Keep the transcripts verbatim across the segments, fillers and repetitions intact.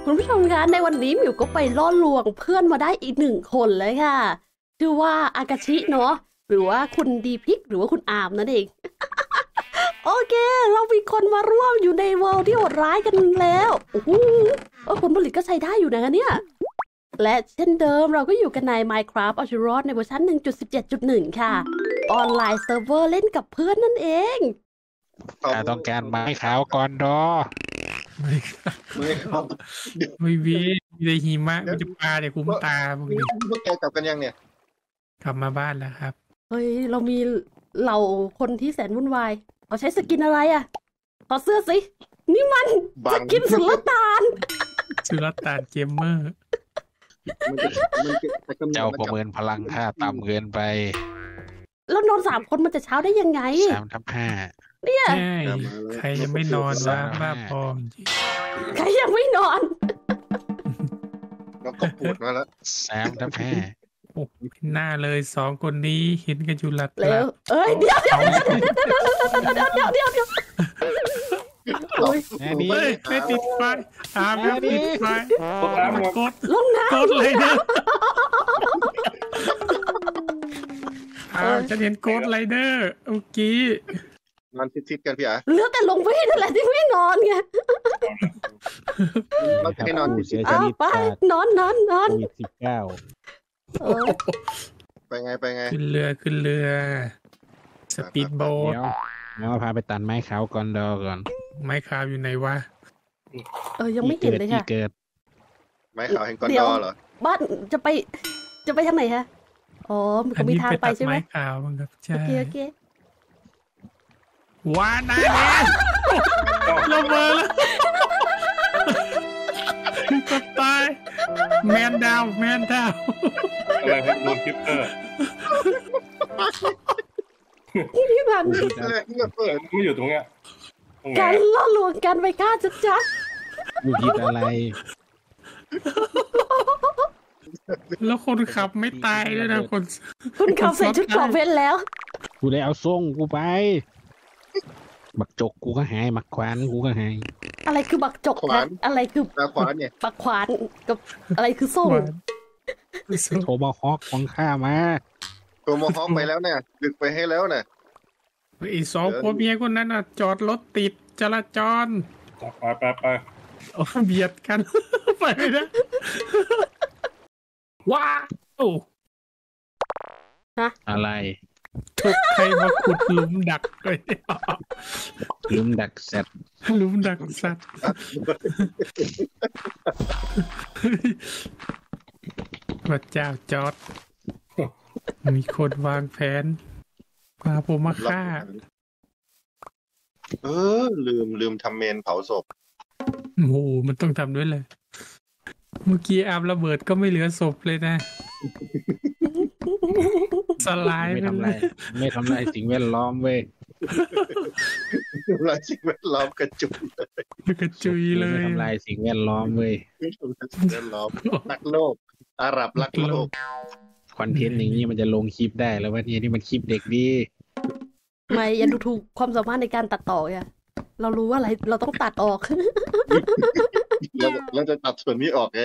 คุณผู้ชมคะในวันนี้หมิวก็ไปล่อลวงเพื่อนมาได้อีกหนึ่งคนเลยค่ะชื่อว่าอากาชิเนาะหรือว่าคุณดีพิกหรือว่าคุณอามนั่นเอง โอเคเรามีคนมาร่วมอยู่ในเวิลด์ที่โหดร้ายกันแล้วโอ้โหผลผลิตก็ใช้ได้อยู่นะคะเนี่ยและเช่นเดิมเราก็อยู่กันใน Minecraft Azeroth ในเวอร์ชัน หนึ่งจุดสิบเจ็ดจุดหนึ่ง ค่ะออนไลน์เซิร์ฟเวอร์เล่นกับเพื่อนนั่นเองต้องการไม้ขาวก่อนดอไม่ไม่ครับไม่มีมีแต่หิมะมันจะปลาเดี๋ยวคุ้มตาพวกนี้พวกแกกลับกันยังเนี่ยกลับมาบ้านแล้วครับเฮ้ยเรามีเหล่าคนที่แสนวุ่นวายเขาใช้สกินอะไรอ่ะขอเสื้อสินี่มันสกินสุลต่านสุลต่านเกมเมอร์เจ้าประเมินพลังค่าต่ำเกินไปแล้วนอนสามคนมันจะเช้าได้ยังไงสามทับห้าเนี่ยใครยังไม่นอนวะบ้าพอจริงใครยังไม่นอนเราก็ปวดมาแล้วสามทับห้าโอ้หน้าเลยสองคนนี้เห็นกันอยู่หลัดแล้วเอ้ยเดี๋ยวเดี๋ยวเดี๋ยวเดี๋ยวเดี๋ยวเดี๋ยวโอ้ยไม่ติดไฟตามไม่ติดไฟกดลงน้ำกดเลยนะอ้าวจะเห็นโกดไรเดอร์เมื่อกี้นอนทิดๆกันพี่อ่ะเหลือแต่ลงไปนั่นแหละที่ไม่นอนไงเราจะให้นอนเสียชีวิตไปนอนนอนนอนสิบเก้าไปไงไปไงขึ้นเรือขึ้นเรือสปีดโบ๊ทเดี๋ยวพาไปตัดไม้ขาวก่อนดอก่อนไม้ขาวอยู่ไหนวะเออยังไม่เห็นเลยค่ะไม้ขาวแห่งกอนดอเหรอบ้านจะไปจะไปทางไหนฮะอ๋อมันก็มีทางไปใช่ไหมไม้ขาวมันครับใช่โอเคโอเคว้านาเนี่ยลงมาแล้วก็ตายแมนดาวแมนดาวอะไรครับโดนคิปเปอร์ที่ผ่านไม่อยู่ตรงเนี้ยการล่อลวงกันไปฆ่าจัดจัดอยู่ผิดอะไรแล้วคนขับไม่ตายด้วยนะคนคนขับใส่ชุดเกราะเพชรแล้วกูได้เอาส่งกูไปบักจกกูก็หายบักขวานกูก็หายอะไรคือบักจกนะอะไรคือบักขวานเนี่ยบักขวานกับอะไรคือส่งโทรมาฮอกของข้ามาโทรมาฮอกไปแล้วเนี่ยดึกไปให้แล้วเนี่ยไอ้สองคนเมียคนนั้นอ่ะจอดรถติดจราจรไปไปไปโอ้เบียดกันไปนะว้าโอ้ฮะอะไรทุกใครมาขุดหลุมดักเลยหลุมดักสัตว์หลุมดักสัตว์พระเจ้าจอร์จมีคนวางแผนพาผมมาฆ่าเออลืมลืมทำเมนเผาศพโอ้โหมันต้องทำด้วยเลยเมื่อกี้อาบระเบิดก็ไม่เหลือศพเลยนะสลายไม่ทำไรไม่ทำไรสิ่งแวดล้อมเว้ยทำลายสิ่งแวดล้อมกระจุยเลยกระจุยเลยทำลายสิ่งแวดล้อมเว้ยสิ่งแวดล้อมรักโลกอาหรับรักโลกคอนเทนต์อย่างนี้มันจะลงคลิปได้แล้วว่าเนี่ยที่มันคลิปเด็กดีไม่อย่าดูถูกความสามารถในการตัดต่ออ่ะเรารู้ว่าอะไรเราต้องตัดออกเราเราจะตัดส่วนนี้ออกไง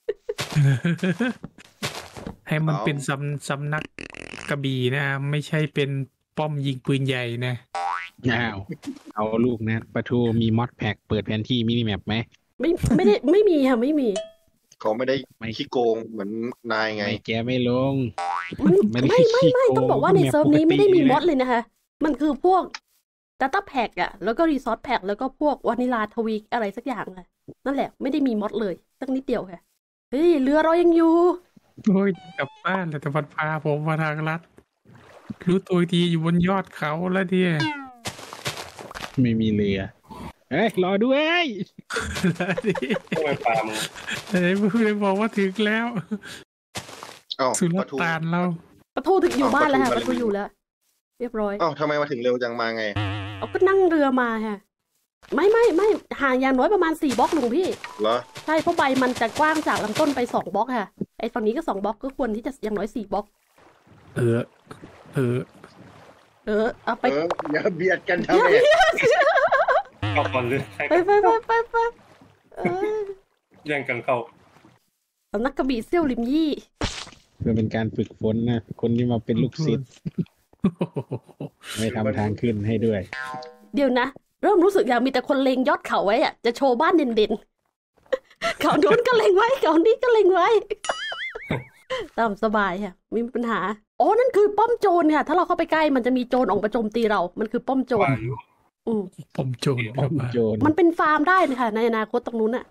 ให้มันเป็นสำสำนักกระบี่นะไม่ใช่เป็นป้อมยิงปืนใหญ่นะอ้าวเอาลูกนะปะทูมีมอดแพ็กเปิดแผนที่มินิแมปไหมไม่ไม่ได้ไม่มีค่ะไม่มีเขาไม่ได้ขี้โกงเหมือนนายไงแกไม่ลงไม่ไม่ไม่ต้องบอกว่าในเซิร์ฟนี้ไม่ได้มีมอดเลยนะคะมันคือพวก Data Pack อ่ะแล้วก็ Resource Pack แล้วก็พวกวานิลาทวีกอะไรสักอย่างอ่ะนั่นแหละไม่ได้มีมอดเลยสักนิดเดียวค่ะเฮ้ยเรือเรายังอยู่โอ้ยกลับบ้านแล้วแต่พัดพาผมมาทางลัดรู้ตัวทีอยู่บนยอดเขาแล้วเนี่ยไม่มีเรือเฮ้ยรอด้วยทำไมปามึงเฮ้ยเพื่อนบอกว่าถึงแล้วสุลต่านเราปะทูถึงอยู่บ้านแล้วค่ะปะทูอยู่แล้วเรียบร้อยอ้าวทำไมมาถึงเร็วจังมาไงเอาก็นั่งเรือมาค่ะไม่ไม่ไม่ห่างอย่างน้อยประมาณสี่บล็อกลุงพี่เหรอใช่เพราะใบมันจะกว้างจากลำต้นไปสองบล็อกค่ะไอ้ฝั่งนี้ก็สองบล็อกก็ควรที่จะอย่างน้อยสี่บล็อกเออเออเออเอาไปอย่าเบียดกันทำไมเอาก่อนเลยไปไปไปไปไปเออแย่งกันเข้าสำนักกระบี่เซี่ยวลิมยี่เพื่อเป็นการฝึกฝนนะคนที่มาเป็นลูกศิษย์ไม่ทำทางขึ้นให้ด้วยเดี๋ยวนะเริ่มรู้สึกอยากมีแต่คนเลงยอดเขาไว้อะจะโชว์บ้านเด่นๆ เขาโน้นก็เลงไว้เขานี้ก็เลงไว้ ตามสบายค่ะไมมีปัญหาอ๋อนั่นคือป้อมโจรค่ะถ้าเราเข้าไปใกล้มันจะมีโจรออกมาโจมตีเรา มันคือป้อมโจรว่าอยู่อืมผมโจรป้อมโจรมันเป็นฟาร์มได้นะคะในอนาคตตรงนู้นอะ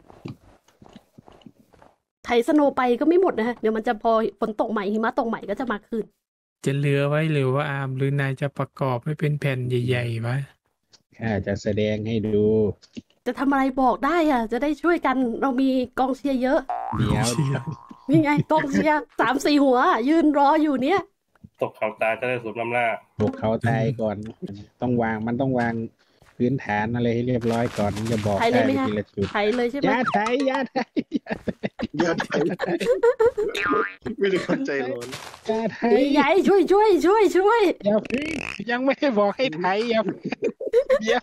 ไถสโนว์ไปก็ไม่หมดนะฮะเดี๋ยวมันจะพอฝนตกใหม่หิมะตกใหม่ก็จะมาคืนจะเหลือไว้หรือว่าอามหรือนายจะประกอบให้เป็นแผ่นใหญ่ๆวะข้าจะแสดงให้ดูจะทำอะไรบอกได้อะจะได้ช่วยกันเรามีกองเชียร์เยอะเดี๋ยวเดี๋ยวนี่ไงกองเชียร์สามสี่หัว ยืนรออยู่เนี่ยตกเขาตาจะได้สมน้ำหน้าพวกเขาตายก่อน ต้องวางมันต้องวางพื้นฐานอะไรให้เรียบร้อยก่อนถึงจะบอกไทยเลยได้ไหมไปคะทีละจุดไทยเลยใช่ไหมยาไทยยาไทยยอดไทยไม่ได้คนใจร้อนยาไทยใหญ่ช่วยช่วยช่วยช่วยอย่าพึ่งยังไม่ได้บอกให้ไทยอย่าพึ่งเดี๋ยว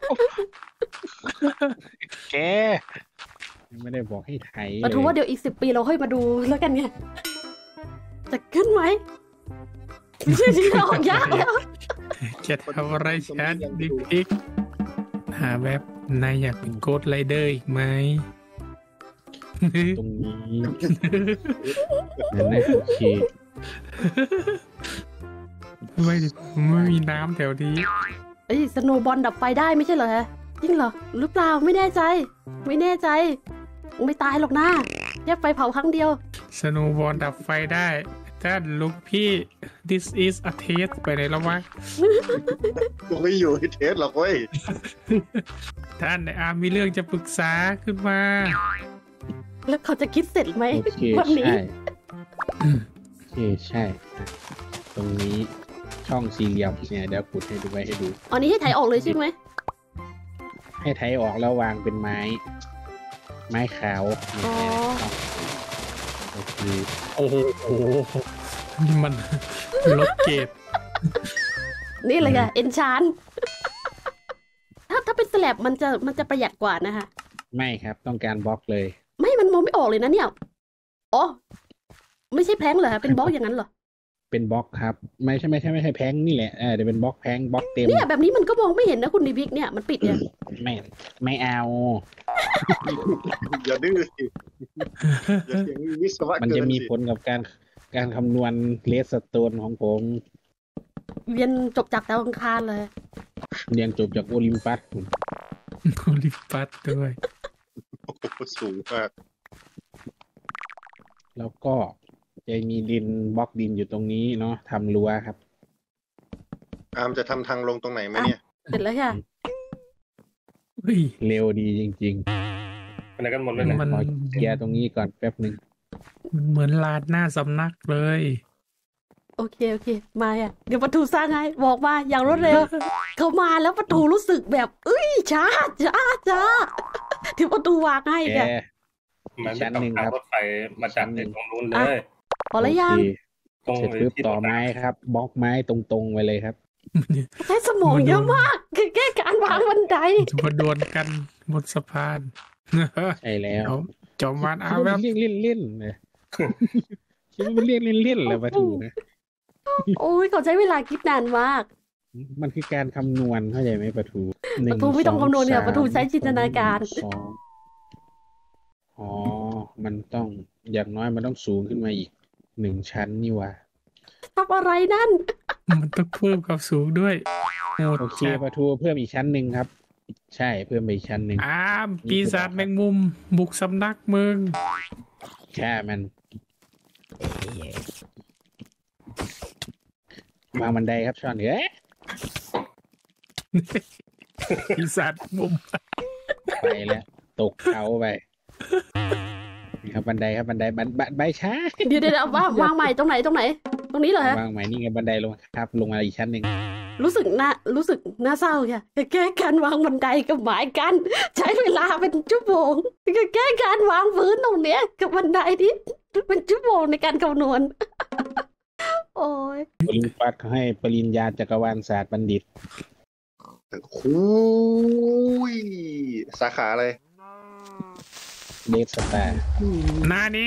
แกยังไม่ได้บอกให้ไทยมาดูว่าเดี๋ยวอีกสิบปีเราค่อยมาดูแล้วกันไงจะขึ้นไหมชื่อที่ออกยากแล้วจะทำอะไรฉันดิพิกหาแบบนายอยากเป็นโกดไรเดอร์อีกไหมตรงนี้นั่นนะโอเคไม่ดิไม่มีน้ำแถวนี้เอ้ยสโนว์บอลดับไฟได้ไม่ใช่เหรอฮะจริงเหรอหรือเปล่าไม่แน่ใจ ไม่แน่ใจ ไม่ตายหรอกนะแค่ไฟเผาครั้งเดียวสโนว์บอลดับไฟได้ท่านลุงพี่ this is a test ไปไหนแล้ววะกูไม่อยู่ให้เทสหรอกเว้ยท่านในอาร์มมีเรื่องจะปรึกษาขึ้นมาแล้วเขาจะคิดเสร็จไหมโอเควันนี้ใช่โอเคใช่อ่ะตรงนี้ช่องสี่เหลี่ยมเนี่ยเดี๋ยวขุดให้ดูไว้ให้ดูอันนี้ให้ไถออกเลยใช่ไหมให้ไทยออกแล้ววางเป็นไม้ ไม้ขาวเนี่ยอ๋อโอเคโอ้โหนี่มัน ลดเกรดนี่เลยค่ะเอนชานถ้าถ้าเป็นสแลบมันจะมันจะประหยัดกว่านะคะไม่ครับต้องการบล็อกเลยไม่มันมองไม่ออกเลยนะเนี่ยอ๋อไม่ใช่แพลงเหรอเป็นบล็อกอย่างนั้นเหรอเป็นบล็อกครับ ไม่ใช่ไม่ใช่ไม่ใช่แพงนี่แหละเออเดี๋ยวเป็นบล็อกแพงบล็อกเต็มเนี่ยแบบนี้มันก็มองไม่เห็นนะคุณดีพิกเนี่ยมันปิดเนี่ยไม่ไม่เอาอย่าดื้อสิอย่าเสียงวิศวะมันเกิจะนมีสิผลกับการการคำนวณเลสสโตนของผมเรียนจบจากดาวอังคารเลยเรียนจบจากโอลิมปัสโอลิมปัสด้วยโอ้โหสูงมากแล้วก็จะมีดินบล็อกดินอยู่ตรงนี้เนาะทำรั้วครับอามจะทำทางลงตรงไหนไหมเนี่ยเสร็จแล้วค่ะเฮ้ยเร็วดีจริงไปไหนกันหมดเลยเนี่ยมันๆขอเคลียร์ตรงนี้ก่อนแป๊บหนึ่งมันเหมือนลานหน้าสำนักเลยโอเคโอเคมาอ่ะเดี๋ยวประตูสร้างให้บอกมาอย่างรวดเร็ว เขามาแล้วประตูรู้สึกแบบเอ้ยช้าช้าช้าเดี๋ยวประตูวางให้แกเนี่ยมันไม่ต้องทางรถไฟมาจากในตรงนู้นเลยพอแล้วยังโอเคตรงเสร็จปุ๊บต่อไม้ครับบล็อกไม้ตรงๆไว้เลยครับใช้สมองเยอะมากคือแก้การวางบันไดมาดวลกันบนสะพานใช่แล้วเอาจอมวานอาคิดแบว่าบเรียกเล่นๆเลยคิดว่ามันเรียกเล่นๆเลยประตูนะโอ้ยเขาใช้เวลาคิดนานมากมันคือการคำนวณเข้าใจไหมประตูหนึ่ประตูไม่ต้องคำนวณเนี่ยสประตูใช้จินตนาการสองอ๋อ มันต้องอย่างน้อยมันต้องสูงขึ้นมาอีกหนึ่งชั้นนี่หว่าทำอะไรนั่นมันต้องเพิ่มความสูงด้วยโหดโอเคจัดประตูเพิ่มอีกชั้นหนึ่งครับ ใช่เพิ่มไปอีกชั้นหนึ่งอามปีศาจแมงมุม บุกสำนักมึงแค่มันวางบันไดครับช่อนเอ้ยปีศาจมุมไปแล้วตกเขาไปนี่ครับบันไดครับบันไดบันบันใบช้าเดี๋ยวเดี๋ยวเอาว่างวางใหม่ตรงไหนตรงไหน ตรงนี้เหรอฮะวางใหม่นี่ไงบันไดลงครับ ลงมาอีกชั้นหนึ่งรู้สึกน่ารู้สึกน่าเศร้าค่ะแก้การวางบันไดกับหมายกัน ใช้เวลาเป็นชั่วโมงแก้การวางพื้นตรงเนี้ยกับบันไดนี่เป็นชั่วโมงในการคำนวณ โอ้ยโอลิมปัสเขาให้ปริญญาจักรวาลศาสตร์บัณฑิตโอ้ยสาขาอะไรเดสสตาร์นานี่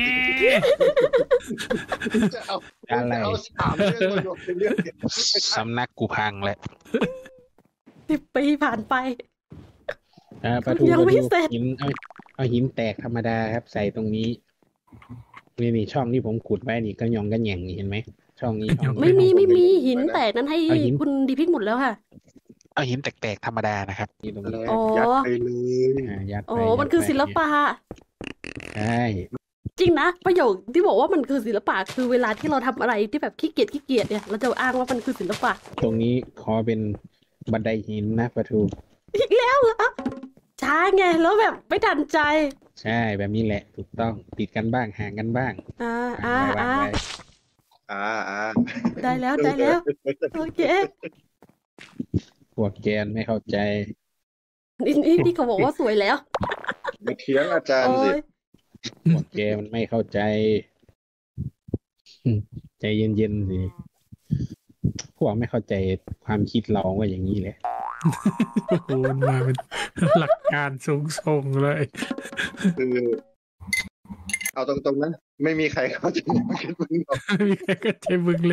จะเอาอะไรจะเอาสามเรื่องมาโยนเป็นเรื่องเดียวสำนักกูพังแหละสิบปีผ่านไปอ่าประตูยังประไม่ตูเสร็จหินเอาเอาหินแตกธรรมดาครับ ใส่ตรงนี้นี่นี่ช่องที่ผมขุดไว้นี่ก็ยองกันแหย่งนี่เห็นไหมช่องนี้ช่องไม่มีไม่มีหินแตกนั้นให้เอาหินคุณดีพิกหมดแล้วค่ะเอาหินแตกๆธรรมดานะครับนี่ตรงแล้นี้วยัดไปเลยอ่ายัดไปโอ้ยัดมันคือไปศิลปะใช่จริงนะประโยคที่บอกว่ามันคือศิลปะคือเวลาที่เราทำอะไรที่แบบขี้เกียจขี้เกียจเนี่ยเราจะอ้างว่ามันคือศิลปะตรงนี้ขอเป็นบันไดหินนะประตูอีกแล้วเหรอช้าไงแล้วแบบไม่ทันใจใช่แบบนี้แหละถูกต้องติดกันบ้างห่างกันบ้างอ่าอ่าอ่าไว้วางอ่าไว้อ่าอ่าได้แล้วได้แล้วโอเคพวกแกนไม่เข้าใจนี่นี่ที่เขาบอกว่าสวยแล้วมาเถียงอาจารย์โอ้สิยพวกแกมันไม่เข้าใจอืมใจเย็นๆสิพวกไม่เข้าใจความคิดเราว่าอย่างนี้แหละโอ้โหมันมาเป็นหลักการสูงส่งเลยคือเอาตรงๆนะไม่มีใครเข้าใจความคิดมึงหรอกไม่มีใครก็ใจมึงเลย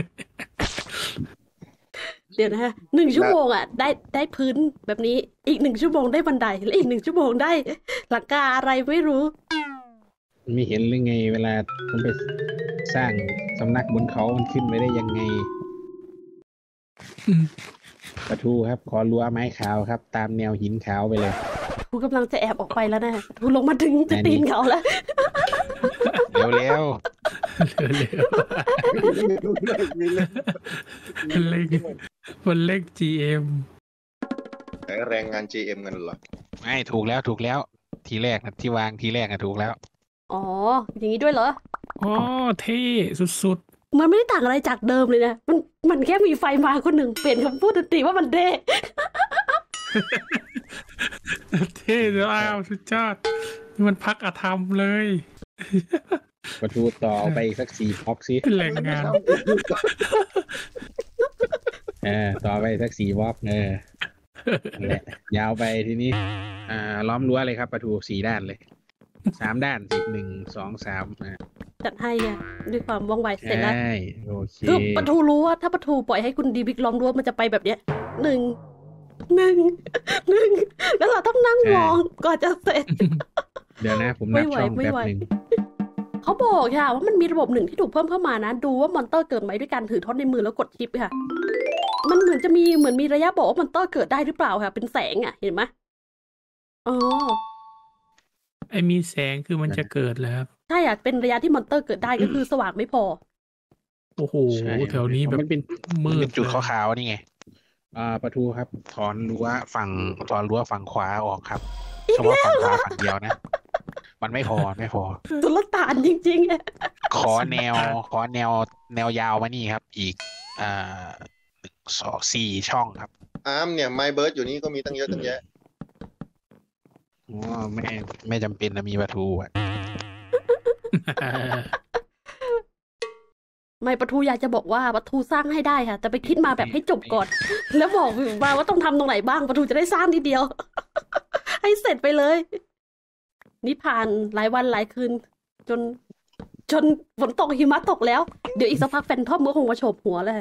เดี๋ยวนะฮะหนึ่งชั่วโมงอ่ะได้ได้พื้นแบบนี้อีกหนึ่งชั่วโมงได้บันไดและอีกหนึ่งชั่วโมงได้หลังคาอะไรไม่รู้ไม่เห็นหรือไง เวลาผมไปสร้างสำนักบนเขามันขึ้นไปได้ยังไงอืมประทูครับ ขอรั้วไม้ขาวครับ ตามแนวหินขาวไปเลยทูกำลังจะแอบออกไปแล้วนะทูลงมาถึงจะอันนี้ตีนเขาแล้วเร็วเร็วมีเรื่องๆมันเล่งมันเล่ง จี เอ็มใช้แรงงาน จี เอ็ม กันเหรอๆไม่ถูกแล้วถูกแล้ว ทีแรกนะที่วางทีแรกนะถูกแล้วอ๋ออย่างนี้ด้วยเหรออ๋อเท่สุดมันไม่ได้ต่างอะไรจากเดิมเลยนะมันมันแค่มีไฟมาคนหนึ่งเปลี่ยนคำพูดดนตรีว่ามันเด้ๆ เท่แล้วอ้าวสุดยอดนี่มันพักอธรรมเลยประทูต่อไปอีกสักสี่บล็อกสิแรงงานเออต่อไปสักสี่บล็อกเออนั่นแหละยาวไปทีนี้ อ่า ล้อมรั้วเลยครับ ประทูสี่ด้านเลยสามด้านสิหนึ่งสองสามอ่าจัดให้อะด้วยความว่องไวเสร็จแล้วใช่โอเคคือปะทูรู้ว่าถ้าปะทูปล่อยให้คุณดีบิ๊กล้อมรั้วมันจะไปแบบเนี้ยหนึ่งหนึ่งหนึ่งแล้วเราต้องนั่งมองก่อนจะเสร็จเดี๋ยวนะ ผมไม่นับไหวช่องไม่แป๊บไหวหนึ่งเขาบอกค่ะว่ามันมีระบบหนึ่งที่ถูกเพิ่มเข้ามานะ ดูว่ามอนเตอร์เกิดไหมด้วยการถือท่อนในมือแล้วกดชิปค่ะ มันเหมือนจะมีเหมือนมีระยะบอกว่ามอนเตอร์เกิดได้หรือเปล่าค่ะ เป็นแสงอ่ะเห็นไหมอ๋อไอ้มีแสงคือมันจะเกิดแล้วครับใช่อ่ะเป็นระยะที่มอนเตอร์เกิดได้ก็คือสว่างไม่พอโอ้โหใช่แถวนี้แบบมันเป็นมืมันดเป็นจุดเลยขาวๆนี่ไงอ่าประทูครับถอนรั้วฝั่งถอนรั้วฝั่งขวาออกครับเฉพาะฝั่งขวาฝั่งเดียวนะ มันไม่พอไม่พอตุลตานจริงๆอะขอแนว ขอแนวแนวยาวมานี่ครับ อีกอ่าหนึ่งสองสี่ช่องครับอาร์มเนี่ยไมเบิร์ดอยู่นี่ก็มีตั้งเยอะตั้งแยะอ๋อไม่ไม่จำเป็นนะมีประตูอ่ะไม่ปะทูอยากจะบอกว่าปะทูสร้างให้ได้ค่ะ แต่ไปคิดมาแบบให้จบก่อน แล้วบอกมาว่าต้องทำตรงไหนบ้างปะทูจะได้สร้างทีเดียว ให้เสร็จไปเลย นี่ผ่านหลายวันหลายคืน จน จนฝนตกหิมะตกแล้ว เดี๋ยวอีกสักพักแฟนทอมก็คงมาโฉบหัวเลย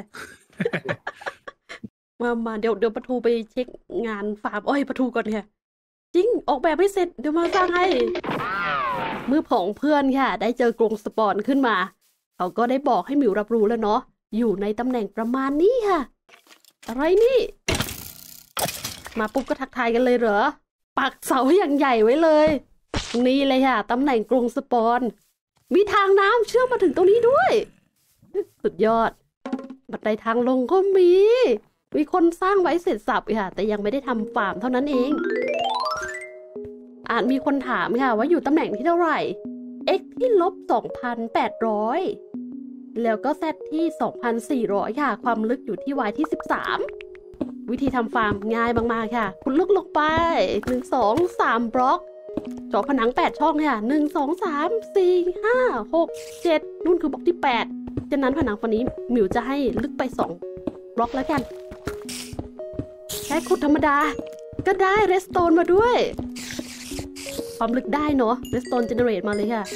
มามาเดี๋ยวเดี๋ยวปะทูไปเช็คงานฟาร์มอ้อยปะทูก่อนค่ะ จริงออกแบบให้เสร็จเดี๋ยวมาสร้างให้ มือผองเพื่อนค่ะ ได้เจอกรงสปอนขึ้นมา เขาก็ได้บอกให้หมิวรับรู้แล้วเนาะ อยู่ในตำแหน่งประมาณนี้ค่ะ อะไรนี่ มาปุ๊บก็ทักทายกันเลยเหรอ ปักเสาอย่างใหญ่ไว้เลย นี่เลยค่ะ ตำแหน่งกรงสปอน มีทางน้ำเชื่อมมาถึงตรงนี้ด้วย สุดยอด บันไดทางลงก็มี มีคนสร้างไว้เสร็จสับค่ะ แต่ยังไม่ได้ทำฟาร์มเท่านั้นเอง อาจมีคนถามค่ะว่าอยู่ตำแหน่งที่เท่าไหร่ x ที่ลบ สองพันแปดร้อย แล้วก็ z ที่ สองพันสี่ร้อย ค่ะ ความลึกอยู่ที่ y ที่ สิบสาม วิธีทำฟาร์มง่ายมากๆค่ะ คุณลึกลงไป หนึ่ง สอง สาม บล็อกเจาะผนังแปดช่องค่ะ หนึ่ง สอง สาม สี่ ห้า หก เจ็ด นู่นคือบล็อกที่แปดจากนั้นผนังฝั่งนี้หมิวจะให้ลึกไปสองบล็อกแล้วกัน แค่ขุดธรรมดา ก็ได้เรสโตนมาด้วยความลึกได้เนาะ Redstone Generate มาเลยค่ะ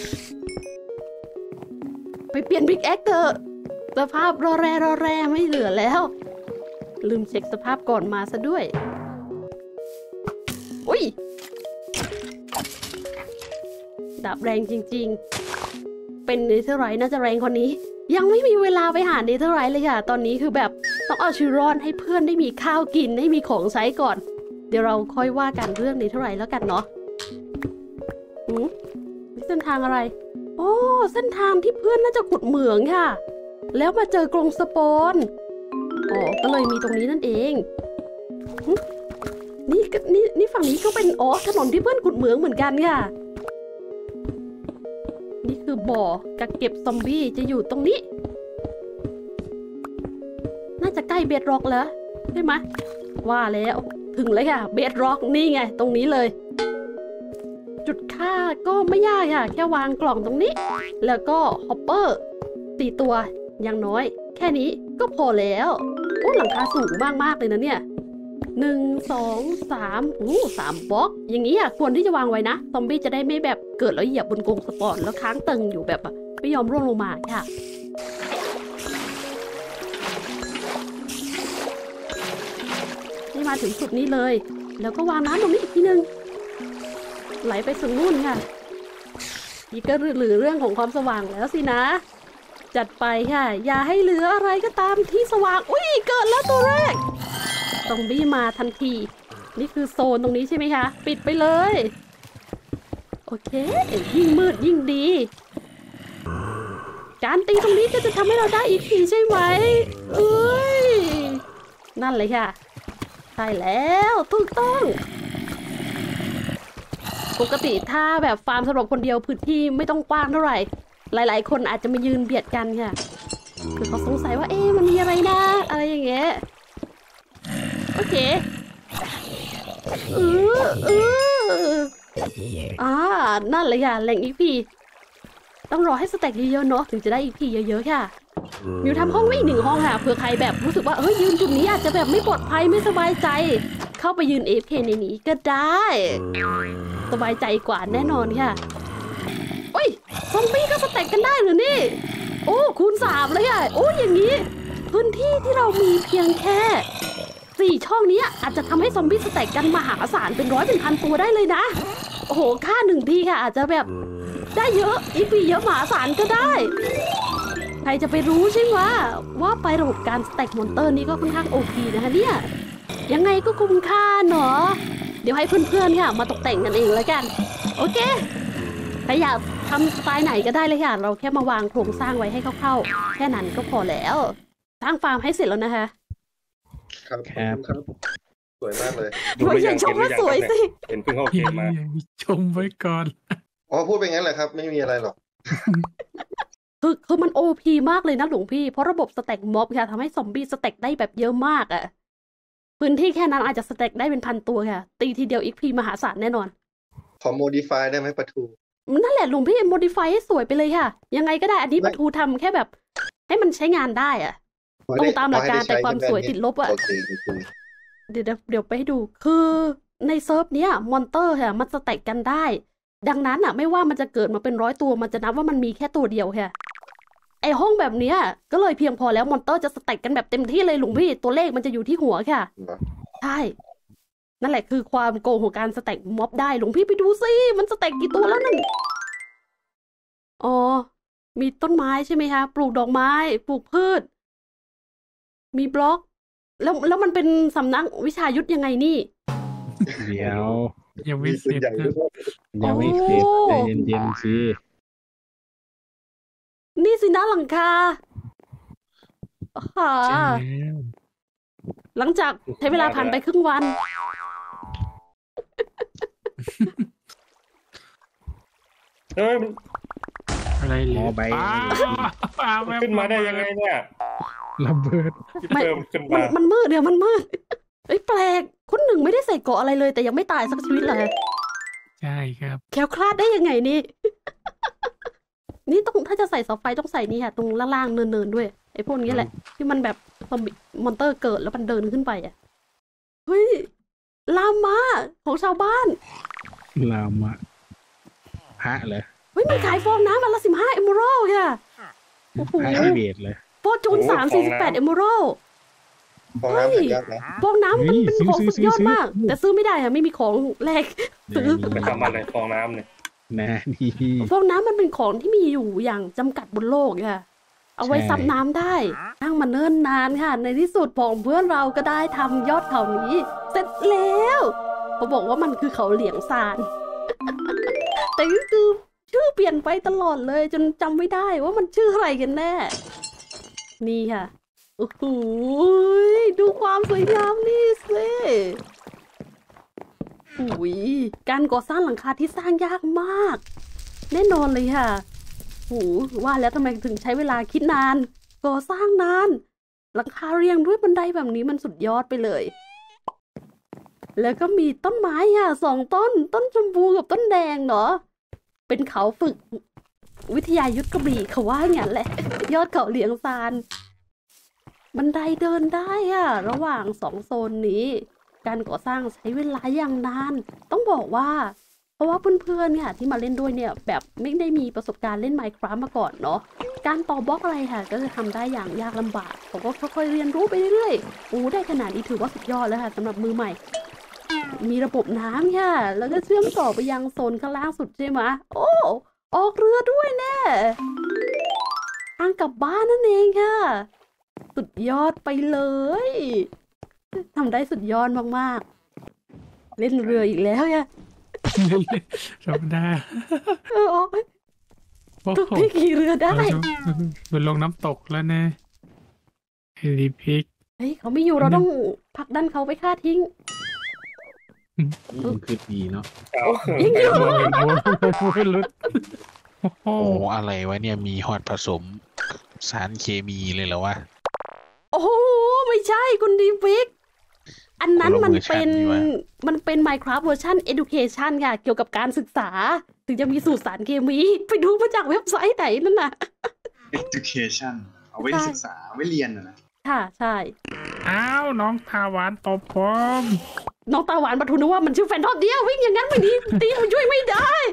ไปเปลี่ยน Big X เถอะสภาพรอแรรอแรไม่เหลือแล้ว ลืมเช็คสภาพก่อนมาซะด้วย อุ้ยดาบแรงจริงๆ เป็นเนเธอร์ไรท์น่าจะแรงคนนี้ ยังไม่มีเวลาไปหาเนเธอร์ไรท์เลยค่ะ ตอนนี้คือแบบต้องเอาชีวิตรอดให้เพื่อนได้มีข้าวกินได้มีของใช้ก่อน เดี๋ยวเราค่อยว่ากันเรื่องเนเธอร์ไรท์แล้วกันเนาะอืมเส้นทางอะไร โอ้เส้นทางที่เพื่อนน่าจะขุดเหมืองค่ะ แล้วมาเจอกรงสปอนอ๋อก็เลยมีตรงนี้นั่นเองนี่นี่นี่ฝั่งนี้ก็เป็นอ๋อถนนที่เพื่อนขุดเหมืองเหมือนกันค่ะนี่คือบ่อกักเก็บซอมบี้จะอยู่ตรงนี้น่าจะใกล้เบดร็อกแล้วใช่ไหมว่าแล้วถึงเลยค่ะเบดร็อกนี่ไงตรงนี้เลยจุดค่าก็ไม่ยากค่ะแค่วางกล่องตรงนี้แล้วก็ฮอปเปอร์สี่ตัวอย่างน้อยแค่นี้ก็พอแล้วโอ้หลังคาสูงมากๆเลยนะเนี่ยหนึ่งสองสามอู้สามบล็อกอย่างนี้อ่ะควรที่จะวางไว้นะซอมบี้จะได้ไม่แบบเกิดแล้วเหยียบบนกรงสปอนแล้วค้างตึงอยู่แบบไม่ยอมร่วงลงมาค่ะนี่มาถึงจุดนี้เลยแล้วก็วางน้ำตรงนี้อีกทีนึงไหลไปถึงนู่นค่ะนี่ก็หรือเรื่องของความสว่างแล้วสินะจัดไปค่ะอย่าให้เหลืออะไรก็ตามที่สว่างอุ้ยเกิดแล้วตัวแรกซอมบี้มาทันทีนี่คือโซนตรงนี้ใช่ไหมคะปิดไปเลยโอเคยิ่งมืดยิ่งดีการตีตรงนี้ก็จะทำให้เราได้อีกทีใช่ไหมเอ้ยนั่นเลยค่ะใช่แล้วถูกต้องปกติถ้าแบบฟาร์มสำหรับคนเดียวพื้นที่ไม่ต้องกว้างเท่าไหร่หลายๆคนอาจจะมายืนเบียดกันค่ะคือเขาสงสัยว่าเอ๊ะมันมีอะไรนะอะไรอย่างเงี้ยโอเคเออเอออ่านั่นเลยค่ะแหล่งอีพีต้องรอให้สแต็กเยอะๆเนาะถึงจะได้อีพีเยอะๆค่ะมิวทำห้องไว้อีกหนึ่งห้องค่ะเผื่อใครแบบรู้สึกว่าเอ้ยยืนจุดนี้อาจจะแบบไม่ปลอดภัยไม่สบายใจเข้าไปยืนเอฟเคในนี้ก็ได้สบายใจกว่าแน่นอนค่ะโอ้ยซอมบี้ก็สแต็กกันได้หรือนี่โอ้คูณสามเลยค่ะโอ้อย่างนี้พื้นที่ที่เรามีเพียงแค่สี่ช่องนี้อาจจะทำให้ซอมบี้สแต็กกันมหาศาลเป็นร้อยเป็นพันตัวได้เลยนะโอ้โหค่าหนึ่งทีค่ะอาจจะแบบได้เยอะอีพีเยอะมหาศาลก็ได้ใครจะไปรู้ใช่ไหมว่าไประบบการสแต็กมอนเตอร์นี้ก็ค่อนข้างโอเคนะคะเนี่ยยังไงก็คุ้มค่าเนาะเดี๋ยวให้เพื่อนๆค่ะมาตกแต่งกันเองแล้วกันโอเคใครอยากทำสไตล์ไหนก็ได้เลยค่ะเราแค่มาวางโครงสร้างไว้ให้เข้าๆแค่นั้นก็พอแล้วสร้างฟาร์มให้เสร็จแล้วนะคะครับครับสวยมากเลยไม่ยังชมว่าสวยสิเห็นเพิ่งเข้าเกมมาชมไว้ก่อนอ๋อพูดไปงั้นแหละครับไม่มีอะไรหรอกคือคือมันโอพีมากเลยนะหลวงพี่เพราะระบบสแต็กม็อบค่ะทำให้ซอมบี้สแต็กได้แบบเยอะมากอะพื้นที่แค่นั้นอาจจะสแต็กได้เป็นพันตัวค่ะตีทีเดียวอีกพีมหาศาลแน่นอนขอโมดิฟายได้ไหมปะทูนั่นแหละหลวงพี่โมดิฟายให้สวยไปเลยค่ะยังไงก็ได้อันนี้ปะทูทำแค่แบบให้มันใช้งานได้อะตรงตามหลักการแต่ความสวยติดลบอะเดี๋ยวเดี๋ยวไปให้ดูคือในเซิร์ฟเนี้ยมอนเตอร์ค่ะมันสแต็กกันได้ดังนั้นอะไม่ว่ามันจะเกิดมาเป็นร้อยตัวมันจะนับว่ามันมีแค่ตัวเดียวค่ะไอห้องแบบเนี้ยก็เลยเพียงพอแล้วมอนเตอร์จะสแต็กกันแบบเต็มที่เลยหลวงพี่ตัวเลขมันจะอยู่ที่หัวค่ะใช่นั่นแหละคือความโกงของการสแต็กม็อบได้หลวงพี่ไปดูสิมันสแต็กกี่ตัวแล้วนั่นอ๋อมีต้นไม้ใช่ไหมคะปลูกดอกไม้ปลูกพืชมีบล็อกแล้วแล้วมันเป็นสำนักวิชายุทธยังไงนี่เดี๋ยวยังไม่เสร็จยังไม่เสร็จใจเย็นๆสินี่สินะหลังคาค่ะหลังจากใช้เวลาผ่านไปครึ่งวันเฮ้ยอะไรเลยใบขึ้นมาได้ยังไงเนี่ยระเบิดไม่มันมันมืดเดี๋ยวมันมืดเอ้ยแปลกคนหนึ่งไม่ได้ใส่เกาะอะไรเลยแต่ยังไม่ตายสักชีวิตเลยใช่ครับแคล้วคลาดได้ยังไงนี่นี่ต้องถ้าจะใส่เสาไฟต้องใส่นี่ค่ะตรงล่างๆเนินๆด้วยไอ้พวกนี้แหละที่มันแบบซอมบี้มอนเตอร์เกิดแล้วมันเดินขึ้นไปอ่ะเฮ้ยลามาของชาวบ้านลามาระเหรอเฮ้ยมันขายฟองน้ำวันละสิบห้าเอมเมอรัลค่ะโอ้โหพระทิเบตเลยฟอร์จูนสามสี่สิบแปดเอมเมอรัลฟองน้ำสุดยอดนะฟองน้ำมันเป็นของสุดยอดมาก แต่ซื้อไม่ได้ค่ะไม่มีของแลกซื้อไปทำอะไรฟองน้ำเนี่ยนะนี่ฟองน้ำมันเป็นของที่มีอยู่อย่างจำกัดบนโลกค่ะ เอาไว้ใช่ซับน้ำได้ตั้งมาเนิ่นนานค่ะ ในที่สุดผองเพื่อนเราก็ได้ทำยอดเขานี้ เสร็จแล้วเขาบอกว่ามันคือเขาเหลียงซาน แต่ก็คือชื่อเปลี่ยนไปตลอดเลย จนจำไม่ได้ว่ามันชื่ออะไรกันแน่ นี่ค่ะโอ้โหดูความสวยงามนี่สิอุ้ยการก่อสร้างหลังคาที่สร้างยากมาก แน่นอนเลยค่ะโหว่าแล้วทำไมถึงใช้เวลาคิดนาน ก่อสร้างนาน หลังคาเรียงด้วยบันไดแบบนี้มันสุดยอดไปเลย แล้วก็มีต้นไม้ค่ะสองต้น ต้นชมพูกับต้นแดงเนาะเป็นเขาฝึก วิทยายุทธกระบี่เขาว่าอย่างนั้นแหละ ยอดเขาเหลียงซาน บันไดเดินได้อะระหว่างสองโซนนี้ การก่อสร้างใช้เวลาอย่างนาน ต้องบอกว่า เพราะว่าเพื่อนๆเนี่ยที่มาเล่นด้วยเนี่ยแบบไม่ได้มีประสบการณ์เล่น Minecraft มาก่อนเนาะการต่อบล็อกอะไรค่ะก็จะทำได้อย่างยากลำบากผมก็ค่อยๆเรียนรู้ไปเรื่อยๆโอ้ได้ขนาดนี้ถือว่าสุดยอดแล้วค่ะสำหรับมือใหม่ มีระบบน้ำค่ะแล้วก็เชื่อมต่อไปยังโซนข้างล่างสุดใช่ไหมโอ้ออกเรือด้วยแน่ทางกลับบ้านนั่นเองค่ะสุดยอดไปเลยทำได้สุดยอดมากๆเล่นเรืออีกแล้วค่ะธรรมดาเออโอ้ทุกโหที่ขี่เรือได้ไปลงน้ำตกแล้วนะเฮลิพิกเฮ้ยเขาไม่อยู่เราต้องผลักดันเขาไปฆ่าทิ้งมันคือดีเนาะเอายังอยู่โอ้ยโอ้ยโอ้ยลุดโอ้โหโอ้อะไรวะเนี่ยมีฮอดผสมสารเคมีเลยเหรอวะโอ้โหไม่ใช่คุณดีฟิกอันนั้นมันเป็นคนละเวอร์ชันนี่วะมันเป็น Minecraft เวอร์ชัน Education ค่ะ เกี่ยวกับการศึกษา ถึงจะมีสูตรสารเคมี ไปดูมาจากเว็บไซต์ไหนนั่นน่ะ education เอาไว้ใช่ศึกษาเอาไว้เรียนนะนะค่ะใช่อ้าวน้องทาวานตบผมน้องตาหวานปะทุนึกว่ามันชื่อแฟนทอมเดียววิ่งอย่างนั้นไม่ดีตีมันช่วยไม่ได้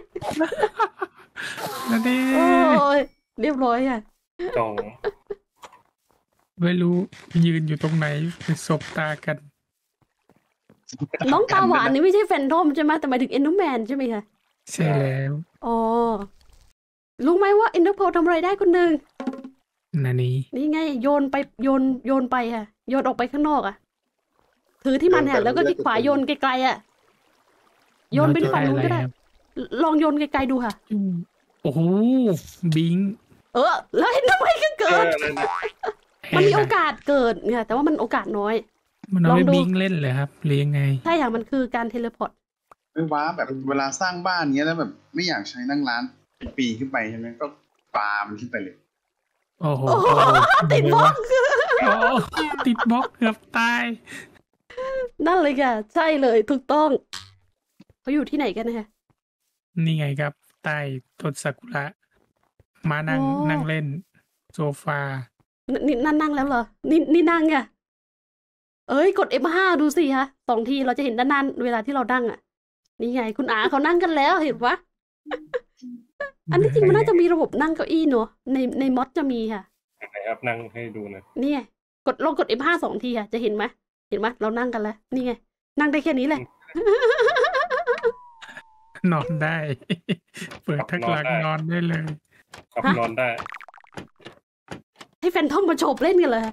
นั่นเอโอ้งยเรียบร้อยค่ะตรงไม่รู้ยืนอยู่ตรงไหนไปสบตากันน้องตาหวานนี่ไม่ใช่แฟนทอมใช่ไหมแต่หมายถึงเอ็นดูแมนใช่ไหมคะใช่แล้วอ๋อรู้ไหมว่าเอ็นเดอร์โพทำอะไรได้คนหนึ่งนันนี้นี่ไงโยนไปโยนโยนไปค่ะโยนออกไปข้างนอกอ่ะ ถือที่มันเนี่ยแล้วก็คลิกขวาโยนไกลๆอ่ะโยนไปฝั่งนู้นก็ได้ครับลองโยนไกลๆดูค่ะอืมโอ้โหบิงเออ แล้วเห็นทำไมก็เอเกิอดนั่นน่ะมันมีโอกาสเกิดไงแต่ว่ามันโอกาสน้อยมันเอาลองไปดูบิงเล่นเลยครับหรือยังไงใช่ค่ะมันคือการเทเลพอร์ตไม่ว้าแบบเวลาสร้างบ้านเงี้ยแล้วแบบไม่อยากใช้นั่งร้านเป็นปีขึ้นไปใช่ไหมก็ปามันขึ้นไปเลยโอ้โหโอ้โหติดบล็อกโอ้โหติดบล็อกเกือบตายนั่นเลยค่ะ ใช่เลยถูกต้องเขาอยู่ที่ไหนกันนะคะนี่ไงครับ ใต้ต้นซากุระมานั่งอ๋อนั่งเล่น โซฟานนี่นั่นนั่งแล้วเหรอ นี่นี่นั่งไงเอ้ยกด เอฟ ห้า ดูสิคะสองทีเราจะเห็นด้านนั้นเวลาที่เรานั่งอ่ะ นี่ไงคุณอาเขานั่งกันแล้วเห็นปะ อันที่จริงมันน่าจะมีระบบนั่งเก้าอี้เนอะในในมอดจะมีค่ะไหนครับนั่งให้ดูหน่อยนี่ไงกดลองกด เอฟ ห้า สองทีค่ะจะเห็นไหมเห็นไหมเรานั่งกันแล้ว นี่ไง นั่งได้แค่นี้แหละนอนได้ เปิดทั้งหลังนอนได้เลยขับฮะนอนได้ให้แฟนทอมมาโฉบเล่นกันเลย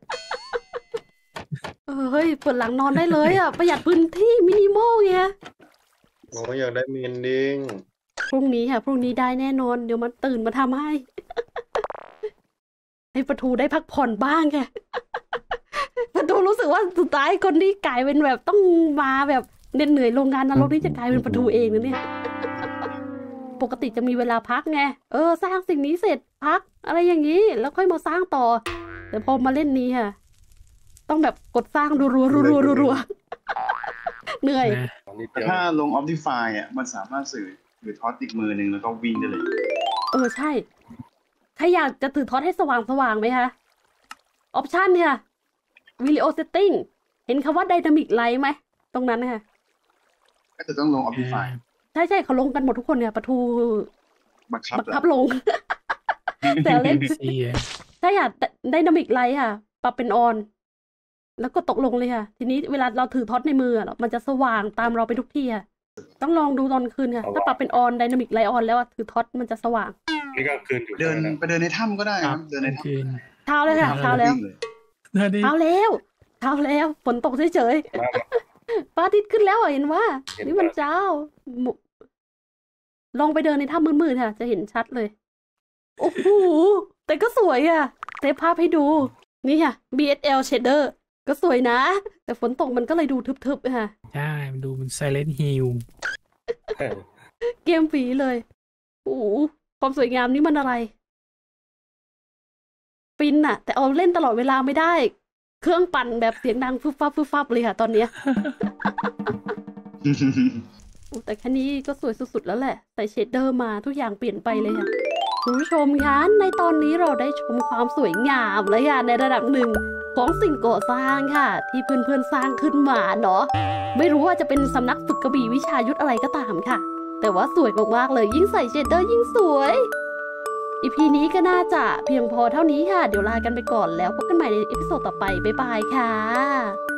เออเฮ้ยเปิดหลังนอนได้เลยอ่ะ ประหยัดพื้นที่มินิมอลไงโอ้อยากได้มีเอนดิ้งพรุ่งนี้ค่ะพรุ่งนี้ได้แน่นอน เดี๋ยวมันตื่นมาทำให้ ให้ประทูได้พักผ่อนบ้างแก ประทูรู้สึกว่าสุดท้ายคนที่กลายเป็นแบบต้องมาแบบเหน็ดเหนื่อยโรงงานนรกนี่จะกลายเป็นประทูเองนะเนี่ย ปกติจะมีเวลาพักไง เออ สร้างสิ่งนี้เสร็จพัก อะไรอย่างนี้ แล้วค่อยมาสร้างต่อ แต่พอมาเล่นนี้ค่ะ ต้องแบบกดสร้างรัวรัวรัวรัวรัวเหนื่อยนะตอนนี้แต่เดียวถ้าลง Optify อ่ะมันสามารถสื่อหรือทอสติกมือหนึ่งแล้วก็วิ่งได้เลยเออ ใช่ ถ้าอยากจะถือทอดให้สว่างสว่างไหมคะ ออปชันเนี่ยวิดีโอเซตติ้ง เห็นคำว่า Dynamic Light ไหม ตรงนั้นนะคะก็จะต้องลง Optify ใช่ใช่เขาลงกันหมดทุกคนเนี่ยประทูบังคับบังคับลง แต่เล่นเสียใช่ค่ะไดนามิกไลท์ค่ะ ปรับเป็นออน แล้วก็ตกลงเลยค่ะ ทีนี้เวลาเราถือท็อตในมืออะมันจะสว่างตามเราไปทุกที่ค่ะต้องลองดูตอนคืนค่ะ ถ้าปรับเป็นออนไดนามิกไลท์ออนแล้วอะถือท็อตมันจะสว่างนี่ก็คืนอยู่เดินนะไปเดินในถ้ำก็ได้ครับ เดินในโอเคถ้ำเช้าแล้วค่ะเช้าแล้วงเลยนั่นดิเช้าแล้วเช้าแล้วฝนตกเฉยๆพระอาทิตย์ขึ้นแล้วอะเห็นว่า นี่มันเจ้าหมุลองไปเดินในถ้ำมืดๆค่ะ จะเห็นชัดเลย โอ้โหแต่ก็สวยอะเซฟภาพให้ดู นี่ค่ะ บี เอส แอล Shader ก็สวยนะ แต่ฝนตกมันก็เลยดูทึบๆค่ะใช่มันดูมัน Silent Hill เออเกมฝีเลยโอ้โหความสวยงามนี่มันอะไร ฟินอะแต่เอาเล่นตลอดเวลาไม่ได้ เครื่องปั่นแบบเสียงดังฟึบฟับฟึบฟับเลยค่ะตอนเนี้ย โอ้แต่แค่นี้ก็สวยสุดๆแล้วแหละใส่เชดเดอร์มาทุกอย่างเปลี่ยนไปเลยค่ะคุณผู้ชมคะในตอนนี้เราได้ชมความสวยงามแล้วค่ะในระดับหนึ่งของสิ่งก่อสร้างค่ะ ที่เพื่อนๆสร้างขึ้นมาเนาะไม่รู้ว่าจะเป็นสำนักฝึกกระบี่วิชายุทธอะไรก็ตามค่ะ แต่ว่าสวยมากๆเลยยิ่งใส่เชดเดอร์ยิ่งสวย อี พี นี้ก็น่าจะเพียงพอเท่านี้ค่ะเดี๋ยวลากันไปก่อนแล้วพบกันใหม่ในเอพิโซดต่อไปบ๊ายบายค่ะ